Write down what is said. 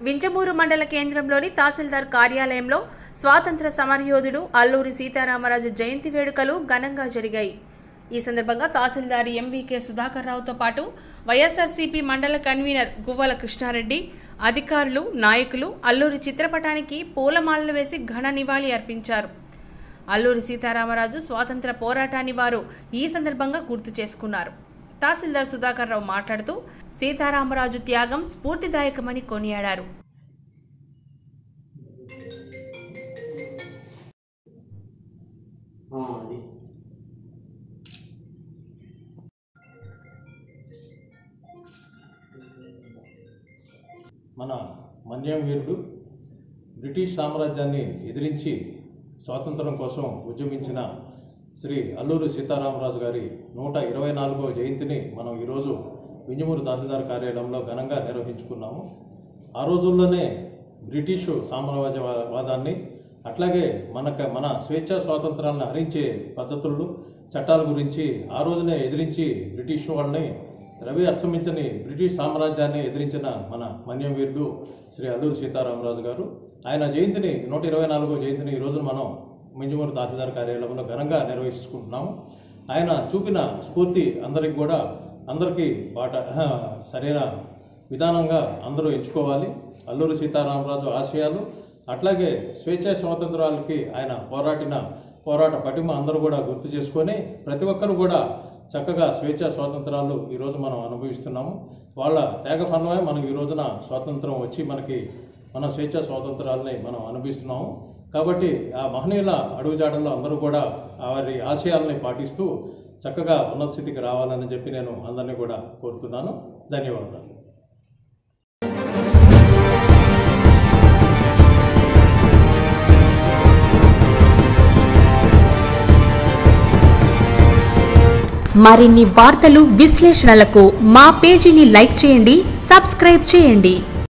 వింజమూరు మండల కేంద్రంలోని తహసీల్దార్ కార్యాలయంలో స్వాతంత్ర సమరయోధుడు అల్లూరి సీతారామరాజు జయంతి వేడుకలు ఘనంగా జరిగాయి। ఈ సందర్భంగా తహసీల్దార్ ఎంవీకే సుధాకర్ రావుతో పాటు వైఎస్ఆర్సీపీ మండల కన్వీనర్ గువ్వల కృష్ణారెడ్డి, అధికారులు, నాయకులు అల్లూరి చిత్రపటానికి పూలమాలలు వేసి ఘన నివాళి అర్పించారు। అల్లూరి సీతారామరాజు స్వాతంత్ర పోరాటాన్ని వారు ఈ సందర్భంగా గుర్తు చేసుకున్నారు। తహసీల్దార్ సుధాకర్ రావు మాట్లాడుతూ సీతారామరాజు త్యాగం స్ఫూర్తిదాయకమని కొనియాడారు। మన మన్యం వీరుడు బ్రిటిష్ సామ్రాజ్యాన్ని ఎదిరించి స్వాతంత్రం కోసం ఉద్యమించిన శ్రీ అల్లూరి సీతారామరాజు గారి 124వ జయంతిని మనం ఈరోజు వింజమూరు తహసీల్దార్ కార్యాలయంలో ఘనంగా నిర్వహించుకున్నాము। ఆ రోజుల్లోనే బ్రిటిష్ సామ్రాజ్యవాదాన్ని అట్లాగే మన స్వేచ్ఛా స్వాతంత్రాలను హరించే పద్ధతులు, చట్టాల గురించి ఆ రోజునే ఎదిరించి బ్రిటిష్ వాళ్ళని రవి అస్తమించని బ్రిటిష్ సామ్రాజ్యాన్ని ఎదిరించిన మన మన్యం వీరుడు శ్రీ అల్లూరి సీతారామరాజు గారు ఆయన జయంతిని 124వ జయంతిని ఈరోజు మనం వింజమూరు తహసీల్దార్ కార్యాలయంలో ఘనంగా నిర్వహించుకుంటున్నాము। ఆయన చూపిన స్ఫూర్తి అందరికీ సరైన విధానంగా అందరూ ఎంచుకోవాలి। అల్లూరి సీతారామరాజు ఆశయాలు అట్లాగే స్వేచ్ఛా స్వాతంత్రాలకి ఆయన పోరాట పటిమ అందరూ కూడా గుర్తు చేసుకొని ప్రతి ఒక్కరు కూడా చక్కగా స్వేచ్ఛా స్వాతంత్రాలు ఈరోజు మనం అనుభవిస్తున్నాము। వాళ్ళ త్యాగ ఫలమే మనకు ఈ రోజున స్వాతంత్రం వచ్చి మన స్వేచ్ఛా స్వాతంత్రాలని మనం అనుభవిస్తున్నాము। కాబట్టి ఆ మహనీయుల అడుగుజాడల్లో అందరూ కూడా వారి ఆశయాలని పాటిస్తూ చక్కగా ఉన్నత స్థితికి రావాలని చెప్పి నేను అందరినీ కూడా కోరుతున్నాను। ధన్యవాదాలు। మరిన్ని వార్తలు విశ్లేషణలకు మా పేజీని లైక్ చేయండి, సబ్స్క్రైబ్ చేయండి।